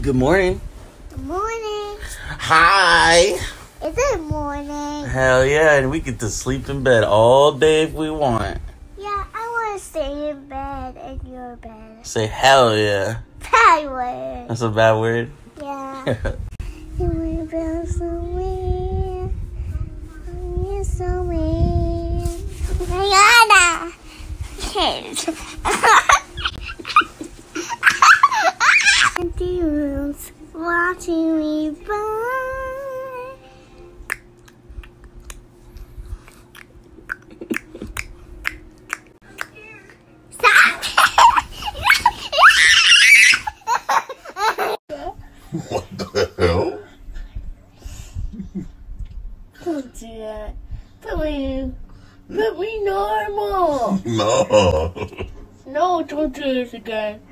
Good morning. Good morning. Hi. Is it morning? Hell yeah, and we get to sleep in bed all day if we want. Yeah, I want to stay in bed in your bed. Say hell yeah. Bad word. That's a bad word? Yeah. You went down somewhere. You're somewhere. Rihanna. Empty rooms watching me burn. Stop! What the hell? Don't do that. Put me normal. No. No, don't do this again.